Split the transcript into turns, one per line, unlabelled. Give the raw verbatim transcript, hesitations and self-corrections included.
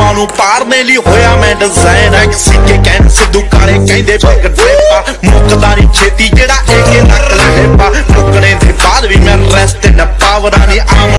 ਫਿਲਮਾਂ ਨੂੰ ਪਾੜਨੇ ਲਈ ਹੋਇਆ ਮੈਂ ਡਿਜ਼ਾਈਨ ਐ ਸਿੱਕੇ ਕਹਿਣ ਸਿੱਧੂ ਕਾਲੇ ਕਹਿੰਦੇ ਬਿਗ ਡ੍ਰਿਪਾ ਮੁੱਕਦਾ ਨੀ ਛੇਤੀ ਜਿਹੜਾ ਏਕੇ ਨੱਕ ਲਹੇਪਾ ਮੁੱਕਣੇ ਦੇ ਬਾਅਦ ਵੀ ਮੈਂ ਰੈਸਟ ਨਾ ਪਾਵਰਾਂ ਨੀ ਆਮ